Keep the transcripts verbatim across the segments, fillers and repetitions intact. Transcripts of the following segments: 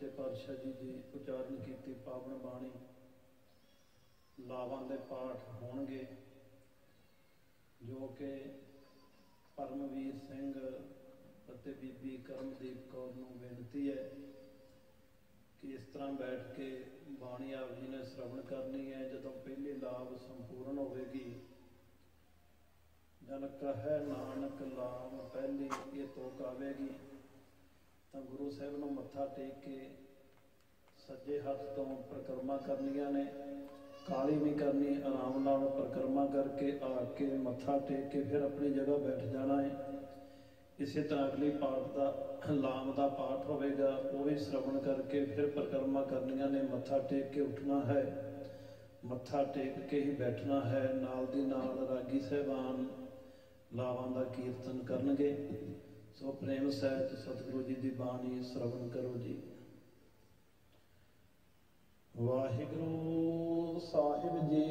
सच्चे पातशाह जी की उच्चारण की पावन बाणी लावां दे पाठ होणगे जो कि परमवीर सिंह ਅਤੇ बीबी करमदीप कौर नूं बेनती है कि इस तरह बैठ के बाणी आप जी ने श्रवण करनी है। जदों पहली लाभ संपूर्ण होगी, जन कहे नानक लाम पहली ये तोक आवेगी, तो गुरु साहब नूं मत्था टेक के सज्जे हथ तो परिक्रमा करनियां ने। काली नहीं करनी, आराम नाल परिक्रमा करके आके मत्था टेक के फिर अपनी जगह बैठ जाना है। इसी तरह अगली पाठ का लाम का पाठ होगा, वो भी श्रवण करके फिर परिक्रमा करनियां ने। मत्था टेक के उठना है, मत्था टेक के ही बैठना है। नाल दी नाल रागी साहबान लावां दा कीर्तन करनगे। सो प्रेम सहित सतगुरु जी की बाणी श्रवण करो जी। वाहिगुरु साहिब जी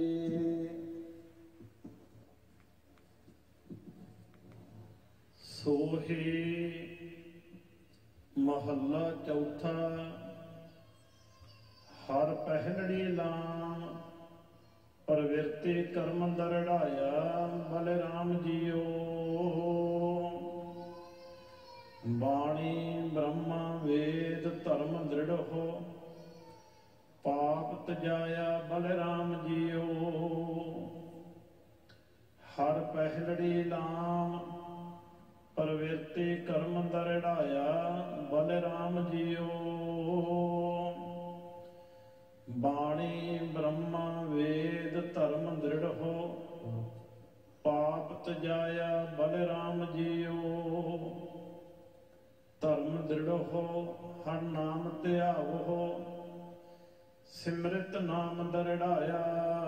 सोहे महला चौथा। हर पहलड़ी लाम प्रवृत्ति कर्म दरड़ाया, बलराम जियो बाणी ब्रह्मा वेद धर्म दृढ़ हो, पाप तजाया बलराम जियो। हर पहलड़ी लाम प्रवृत्ति कर्म दरड़ाया, बलराम जियो बाणी ब्रह्मा वेद धर्म दृढ़ हो, पाप तजाया बलराम जियो। धर्म दृढ़ हो हर नाम त्याव हो, सिमृत नाम दरड़ाया।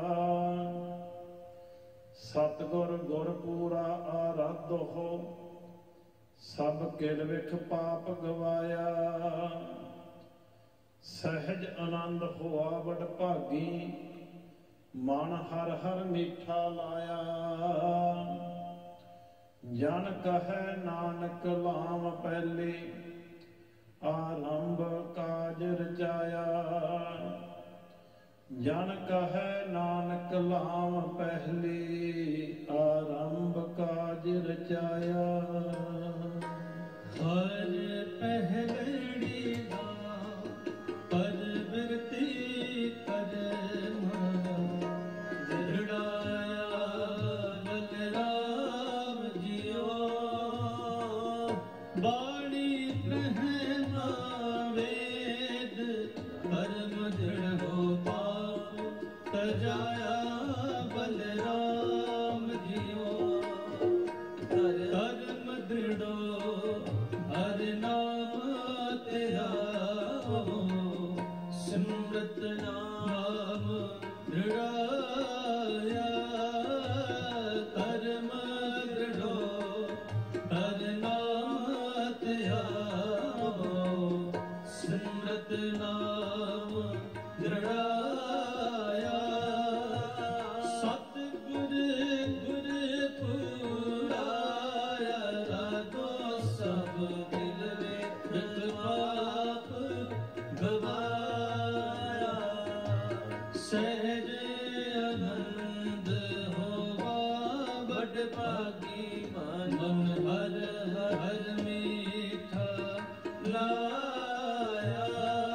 सतगुर गुर पूरा आराध हो, सब किल विख पाप गवाया। सहज आनंद होआ बड़ भागी, मन हर हर मीठा लाया। जन कहे नानक लाम पहली, आरंभ काज रचाया। जन कहे नानक लाम पहली, आरंभ काज रचाया। हर पहलड़ी लाम प्रवृत्ति कर्म दृढ़ाया, बलराम जियो बाणी ब्रह्मा वेद कर्म दृढ़ हो, पाप तजाया बलराम जियो। कर्म दृढ़ो हर नाम तेरा, सिमरत नाम दृढ़ाया। कर्म दृढ़ो हर नाम तेरा, सिमरत नाम दृढ़ाया। सतगुर गुर पुराया, राधो सब दिल विख पाप गवाया। सहज आनंद होवा बड़ भागी, मन हर हर मीठा लाया।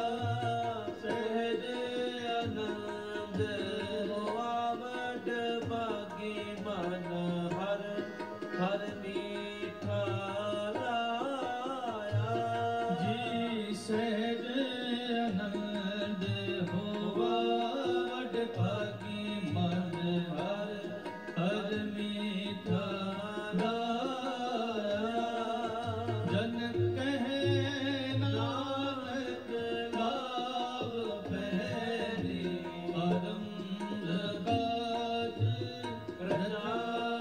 सहज आनंद होवा बड़ भागी, मन हर हर मीठा लाया। जी सहज आनंद होवा बड़ भागी, मन हर हर मीठा लाया। जन कहे नानक लाभ पहली, आरंभ काज रचाया।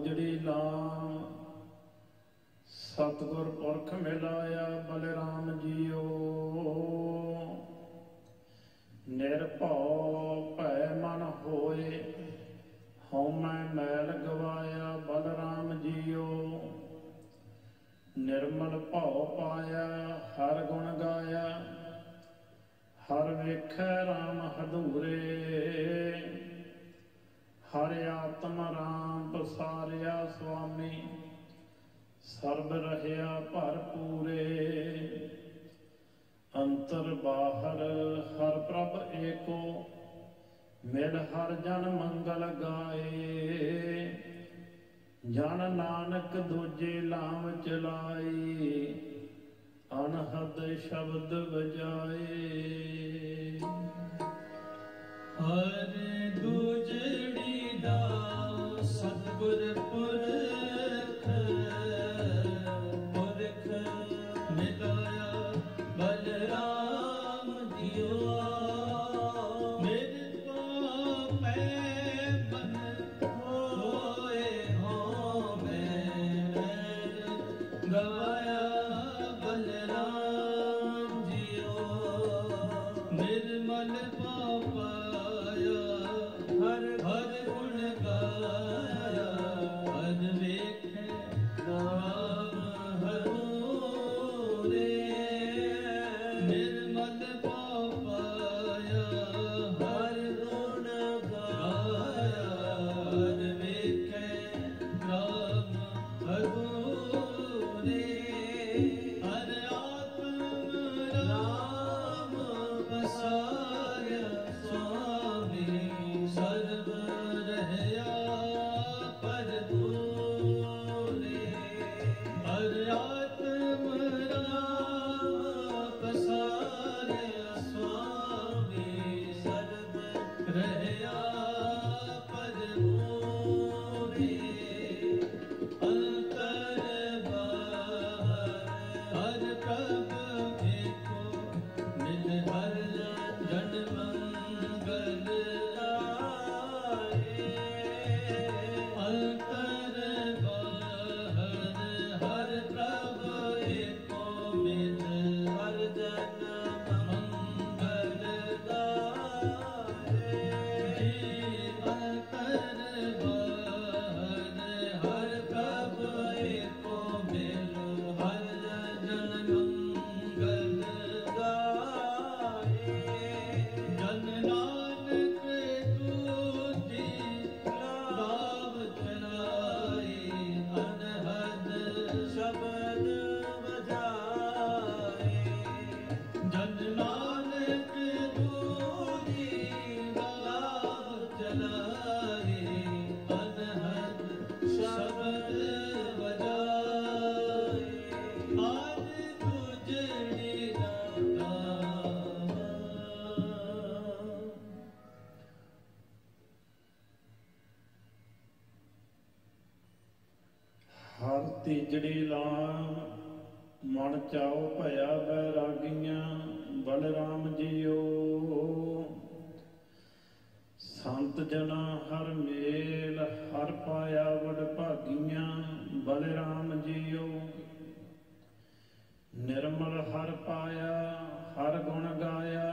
ਤੀਜੜੀ ਲਾਮ ਸਤਿਗੁਰ ਪੁਰਖ ਮਿਲਾਇਆ ਬਲਰਾਮ ਜੀਓ। ਨਿਰਭਉ ਭੈ ਮਨ ਹੋਏ ਹਉਮੈ ਮੈਲ ਗਵਾਇਆ ਬਲਰਾਮ ਜੀਓ। ਨਿਰਮਲ ਭਉ ਪਾਇਆ ਹਰ ਗੁਣ ਗਾਇਆ ਹਰ ਵੇਖੈ ਰਾਮ ਹਦੂਰੇ। ਹਰ ਆਤਮ ਰਾਮ ਪਸਾਰਿਆ ਸੁਆਮੀ ਸਰਬ ਰਹਿਆ ਭਰਪੂਰੇ। ਅੰਤਰ ਬਾਹਰ ਹਰ ਪ੍ਰਭ ਏਕੋ ਮਿਲ ਹਰ ਜਨ ਮੰਗਲ ਗਾਏ। ਜਨ ਨਾਨਕ ਦੂਜੇ ਲਾਮ ਚਲਾਈ ਅਨਹਦ ਸ਼ਬਦ ਵਜਾਏ। ਹਰ ਦੂਜੜੀ ਦਾ ਸਤਿਗੁਰ ਪੁਰਖ ਪੁਰਖ ਮਿਲਾਇਆ ਬਲਰਾਮ ਜੀਓ। ਮੇਰੇ ਕੋ ਪੈ ਮਨ ਹੋਏ ਹੋ ਮੈਂ ਗਵਾਇਆ ਬਲਰਾਮ ਜੀਓ। ਨਿਰਮਲ ਭਾਉ ਪਾਇਆ ਹਰ ਹਰ ਗੁਣ ਗਾਇਆ ਹਰ ਵੇਖੈ ਰਾਮ ਹਦੂਰੇ। ਨਿਰਮਲ ਭਾਉ ਪਾਇਆ ਹਰ ਗੁਣ ਗਾਇਆ ਹਰ ਵੇਖੈ ਰਾਮ ਹਦੂਰੇ। ਹਰ ਆਤਮ ਰਾਮ ਪਸਾਰਿਆ ਸੁਆਮੀ ਸਰਬ ਰਹਿਆ ਭਰਪੂਰੇ। ਹਰ ਆਤਮ ਰਾਮ ਪਸਾਰਿਆ ਸੁਆਮੀ ਸਰਬ ਰਹਿਆ ਭਰਪੂਰੇ। ਅੰਤਰ ਬਾਹਰ ਹਰ ਪ੍ਰਭ ਏਕੋ ਮਿਲ ਹਰ ਜਨ ਮੰਗਲ ਗਾਏ। ਅੰਤਰ ਬਾਹਰ ਹਰ ਪ੍ਰਭ ਏਕੋ ਮਿਲ ਹਰ ਜਨ ਮੰਗਲ ਗਾਏ। ਅੰਤਰ ਬਾਹਰ ਹਰ ਪ੍ਰਭ ਏਕੋ ਮਿਲ ਹਰ ਜਨ ਮੰਗਲ ਗਾਏ। ਜਨ ਨਾਨਕ ਦੂਜੀ ਲਾਭ ਚਲਾਏ ਅਨਹਦ ਸ਼ਬਦ ਵਜਾਏ। ਜਨ ਨਾਨਕ ਦੂਜੀ ਲਾਭ ਚਲਾਏ ਅਨਹਦ ਸ਼ਬਦ ਵਜਾਏ। ਆਦ ਦੂਜੜੀ ਦਾਤਾ ਹਰ ਤੀਜੜੀ ਲਾਮ ਮਨ ਚਾਉ ਭਇਆ ਬੈਰਾਗੀਆਂ ਬਲਰਾਮ ਜੀਓ। ਸੰਤ ਜਨਾ ਹਰ ਮੇਲ ਹਰ ਪਾਇਆ ਵਡ ਭਾਗੀਆਂ ਬਲਰਾਮ ਜੀਓ। ਨਿਰਮਲ ਹਰ ਪਾਇਆ ਹਰ ਗੁਣ ਗਾਇਆ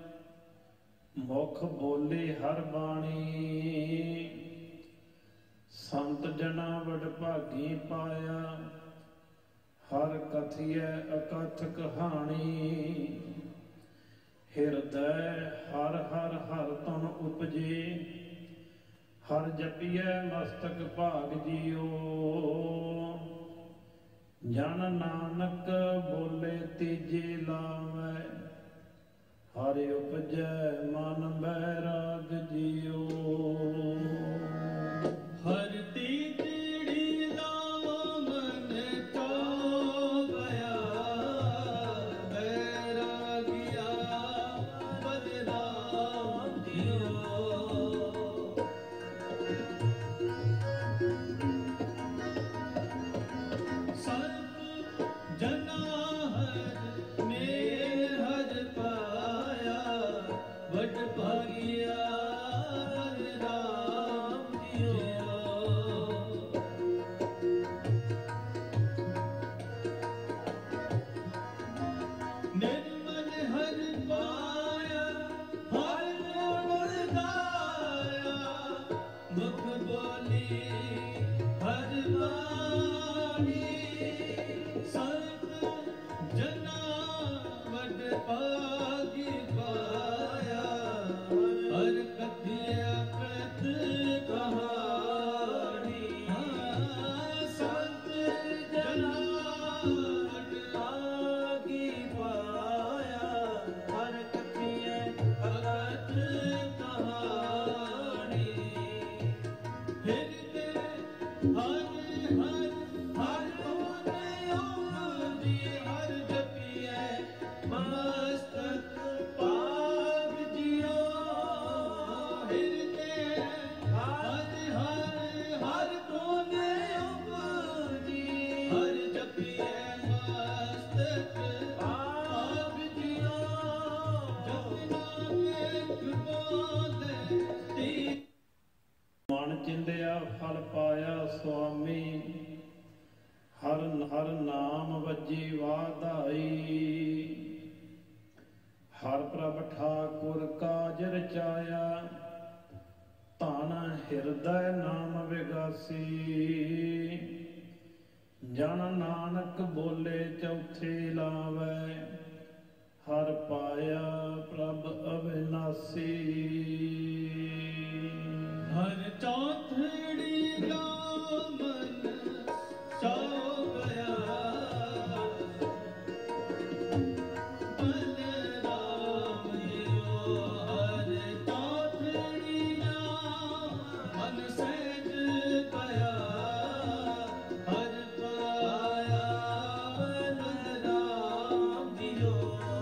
ਮੁਖ ਬੋਲੀ ਹਰ ਬਾਣੀ। ਸੰਤ ਜਨਾ ਵਡ ਭਾਗੀ ਪਾਇਆ ਹਰ ਕਥੀਐ ਅਕਥ ਕਹਾਣੀ। ਹਿਰਦੈ ਹਰ ਹਰ ਹਰ ਤਨ ਉਪਜੇ ਹਰ ਜਪੀਐ ਮਸਤਕ ਭਾਗ ਜੀਓ। ਜਨ ਨਾਨਕ ਬੋਲੇ ਤੀਜੇ ਲਾਵੈ ਹਰ ਉਪਜੈ ਮਨ ਬੈਰਾਗ ਜੀਓ। ਹਰ ਤੀਜੜੀ ਲਾਮ ਮਨ ਚਾਉ ਭਇਆ ਬੈਰਾਗੀਆ ਬਲਰਾਮ ਜੀਓ। ਸਰਬ ਜਨਾ ਹਰ ਮੇਲ ਮਸਤਕ ਪਾਗ ਜਿਓ ਹਿਰਦੇ ਹਰ ਹਰ ਹਰ ਕੋਨੇ ਉਪਜੀ ਹਰ ਜਪੀਏ ਮਸਤਕ ਪਾਗ ਜਿਓ ਜਪਨਾ ਇੱਕ ਬੋਲੇ ਤੀ ਮਨ ਚਿੰਦਿਆ ਫਲ ਪਾਇਆ ਸੁਆਮੀ ਹਰ ਹਰ ਨਾਮ ਵੱਜੀ ਵਾਧਾਈ ਹਰ ਪ੍ਰਭ ਠਾਕੁਰ ਕਾਜ ਰਚਾਇਆ ਧਨ ਹਿਰਦੈ ਨਾਮ ਵਿਗਾਸੀ ਜਨ ਨਾਨਕ ਬੋਲੇ ਚੌਥੇ ਲਾਵੈ ਹਰ ਪਾਇਆ ਪ੍ਰਭ ਅਵਿਨਾਸੀ ਹਰ ਚੌਥੜੀ ਦਾ ਮਨ ਚਾਉ ਗਿਆ ਬਲਰਾਮ ਜੀਓ ਹਰ ਚੌਥੜੀ ਦਾ ਮਨ ਸਹਿਜ ਪਿਆ ਹਰ ਪਾਇਆ ਬਲਰਾਮ ਜੀਓ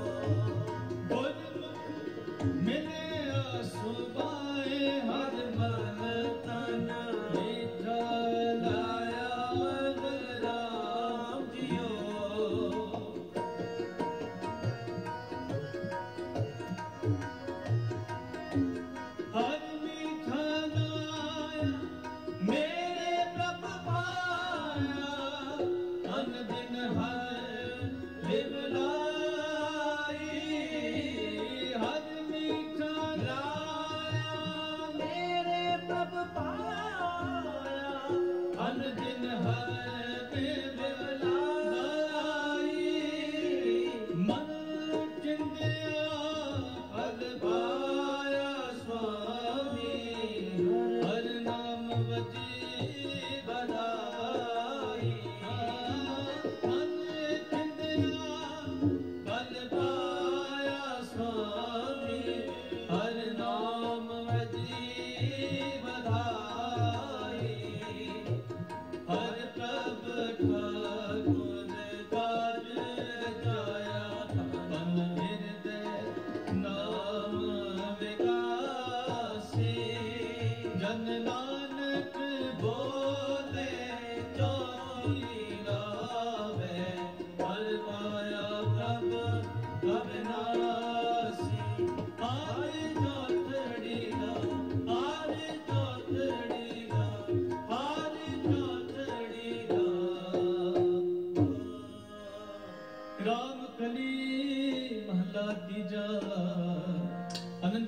ਗੁਰਮੁਖ ਮਿਲਿਆ ਸੁਭਾਏ ਹਰ ਮਨ ਤਨ ਮਿਠਾ ਲਾਇਆ ਬਲਰਾਮ ਜੀਓ ਹਰ ਮਿਠਾ ਲਾਇਆ ਮੇਰੇ ਪ੍ਰਭ ਪਾਇਆ ਅਨ ਦਿਨ ਹਰ ਲਿਵ ਲਾਈ ਹਰ ਮਿਠਾ ਲਾਇਆ ਮੇਰੇ ਪ੍ਰਭ ਪਾਇਆ ਅਨ ਦਿਨ ਹਰ ਲਿਵ ਲਾਈ ਮਨ ਚਿੰਦਿਆ ਫਲ ਪਾਇਆ ਸੁਆਮੀ ਹਰ ਨਾਮ ਵਜੀ ਬਧਾਈ ਮਨ ਚਿੰਦਿਆ ਫਲ ਪਾਇਆ ਸੁਆਮੀ ਹਰ ਨਾਮ ਵਜੀ ਬਧਾਈ ਹਰ ਪ੍ਰਭ ਠਾਕੁਰ ਕਾਜ ਰਚਾਇਆ ਤਨ ਹਿਰਦੈ ਨਾਮ ਵਿਗਾਸੀ ਜਨ ਨਾਨਕ ਬੋਲੇ ਚੌਥੀ ਲਾਵੇ ਹਰ ਪਾਇਆ ਪ੍ਰਭ ਅਵਿਨਾਸੀ ਹਰ ਚੌਥੜੀ ਦਾ ਹਰ ਚੌਥੜੀ ਦਾ ਹਰ ਚੌਥੜੀ ਦਾ ਰਾਮ ਕਲੀ ਮਹਲਾ ਤੀਜਾ ਆਨੰਦ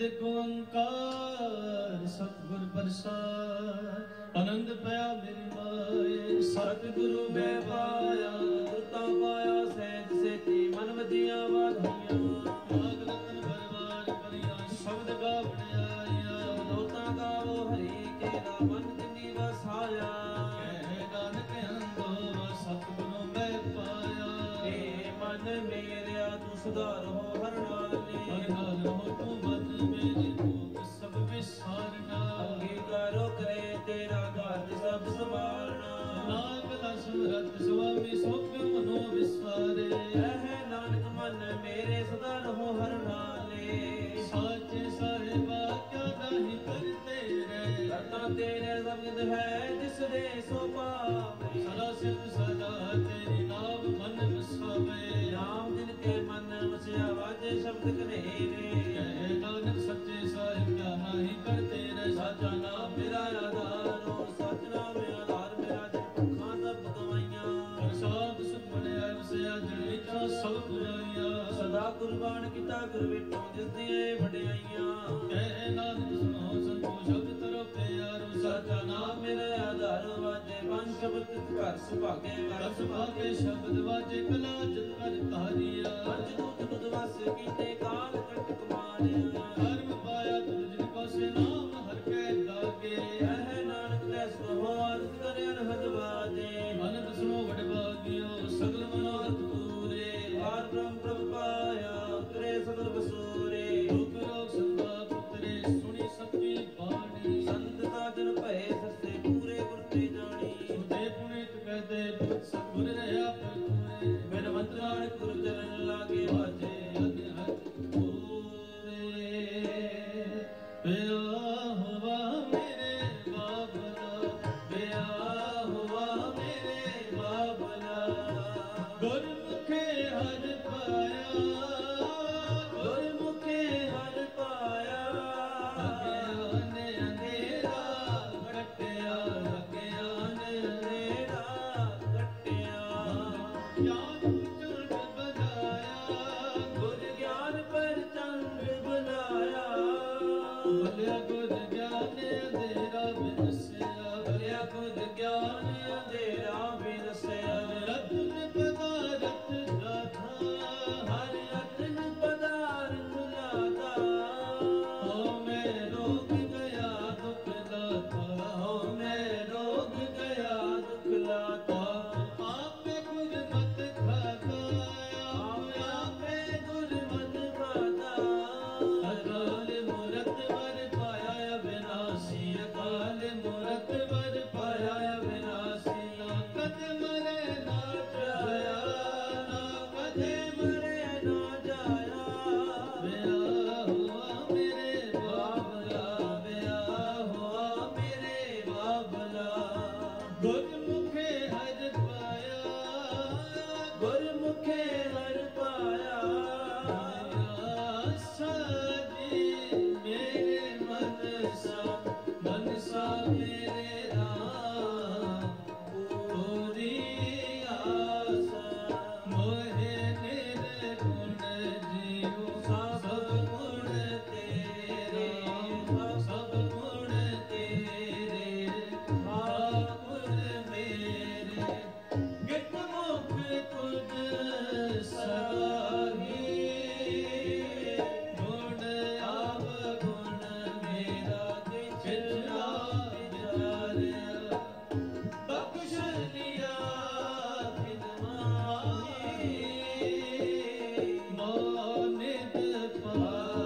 ਓੰਕਾਰ ਸਤਿਗੁਰ ਪ੍ਰਸਾਦ ਆਨੰਦ ਪਿਆ ਮੇਰੀ ਮਾਏ ਸਤਿਗੁਰੂ ਮੈਂ ਪਾਇਆ ਗੁਰਤਾ ਪਾਇਆ ਸਹਿਜ ਸੇਤੀ ਮਨ ਵਧੀਆਂ ਵਾਧੀਆਂ ਭਾਗ ਰਤਨ ਪਰਵਾਰ ਪਰਿਆ ਸ਼ਬਦ ਗਾ ਬਣਾਇਆ ਦੋਤਾ ਗਾਵੋ ਹਰੀ ਕੇਰਾ ਮਨ ਜਿਨੀ ਵਸਾਇਆ ਕਹਿ ਨਾਨਕ ਅੰਦੋ ਸਤਿਗੁਰੂ ਮੈਂ ਪਾਇਆ ਏ ਮਨ ਮੇਰਿਆ ਤੂੰ ਸੁਧਾਰ ਹੋ ਹਰ ਨਾਲੇ ਹਰ ਨਾਲ ਹੋ ਤੂੰ ਮਨ ਮੇਰੀ ਭੂਖ ਸਭ ਵਿਸਾਰਨਾ ਅੰਗੀਕਾਰੋ ਕਰੇ ਤੇਰਾ ਘਰ ਸਭ ਸੰਭਾਲਣਾ ਨਾਮ ਲਸ ਰਤ ਸੁਆਮੀ ਸੋਖ ਮਨੋ ਵਿਸਾਰੇ ਰਹਿ ਨਾਨਕ ਮਨ ਮੇਰੇ ਸਦਾ ਰਹੋ ਹਰ ਨਾਲੇ ਸਾਚੇ ਸਾਹਿਬਾ ਕਿਆ ਨਹੀਂ ਕਰਤੇ ਰਹਿ ਕਰਤਾ ਤੇਰੇ ਜ਼ਬਦ ਹੈ ਜਿਸ ਦੇ ਸੋ ਪਾਵੇ ਸਦਾ ਸਿਧ ਸਦਾ ਤੇਰੀ ਨਾਮ ਮਨ ਵਸਾਵੇ ਨਾਮ ਦਿਨ ਕੇ ਮਨ ਵਸਿਆ ਵਾਜੇ ਸ਼ਬਦ ਕਨੇਰੇ ਕਹਿ ਨਾਨਕ ਸੱਚੇ ਸਾਹਿਬ ਕਿਆ ਨਹੀਂ ਕਰਤੇ ਰਹਿ ਸਾਚਾ ਨਾਮ ਮੇਰਾ ਆਧਾਰੋ ਸਚ ਨਾਮ ਆਧਾਰ ਮੇਰਾ ਜਨ ਭੁੱਖਾਂ ਸਭ ਗਵਾਈਆਂ ਪ੍ਰਸਾਦ ਸੁਖ ਬਣਿਆ ਵਸਿਆ ਜਨ ਵਿਚਾ ਸਭ ਬੁਰਾਈਆਂ ਸਦਾ ਕੁਰਬਾਨ ਕੀਤਾ ਗੁਰ ਵਿਟੋਂ ਜਿਸ ਦੀਆਂ ਵਡਿਆਈਆਂ ਕਹਿ ਨਾਨਕ ਸੁਣੋ ਸੰਤੋ ਸ਼ਬਦ ਤਰੋ ਪਿਆਰੋ ਸਾਚਾ ਨਾਮ ਮੇਰਾ ਆਧਾਰ ਵਾਜੇ ਪੰਜ ਸ਼ਬਦ ਘਰ ਸੁਭਾਗੇ ਘਰ ਸੁਭਾਗੇ ਸ਼ਬਦ ਵਾਜੇ ਕਲਾ ਜਤ ਕਰ ਧਾਰਿਆ ਪੰਜ ਦੂਤ ਦੁਧ ਵਸ ਕੀਤੇ ਕਾਲ ਕੰਟਕ ਮਾਰਿਆ ਧਰਮ ਪਾਇਆ ਤੁਧ ਜਿਨ ਪਾਸੇ ਨਾਮ ਹਰ ਕੈ ਲਾਗੇ ਕਹਿ ਨਾਨਕ ਤੈ ਸੁਭੋ ਅਰਥ ਕਰਿ ਅਨਹਦ ਵਾਜੇ ਮਨ ਦਸਨੋ ਵਡ ਭਾਗਿਓ ਸਗਲ ਮਨੋਰਥ ਪੂਰੇ ਵਾਰ ਬ੍ਰਹਮ ਪ੍ਰਭ ਪਾਇਆ ਉਤਰੇ ਸਗਲ ਵਸੂਰੇ ਦੁਖ ਰੋਗ ਸੰਭਾ ਪੁੱਤਰੇ ਸੁਣੀ ਸਤਵੀ ਬਾਣੀ ਸੰਤ ਦਾ ਜਨ ਭਏ ਸੱਸੇ ਪੂਰੇ ਗੁਰ ਤੇ ਜਾਣੀ ਸੁਦੇ ਪੁਨੀਤ ਕਹਦੇ ਸਤਿਗੁਰ ਰਹਾ ਪਰਪੂਰੇ ਬਿਨ ਮੰਤਰਾਨ ਗੁਰ ਚਰਨ ਲਾਗੇ ਵਾਜੇ ਅਨਹਦ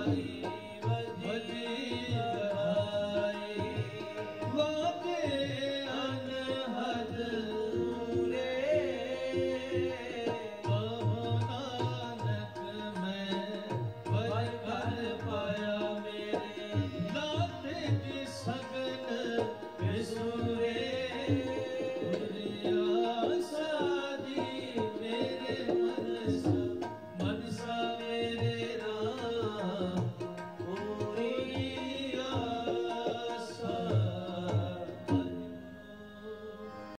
ਹਰੀ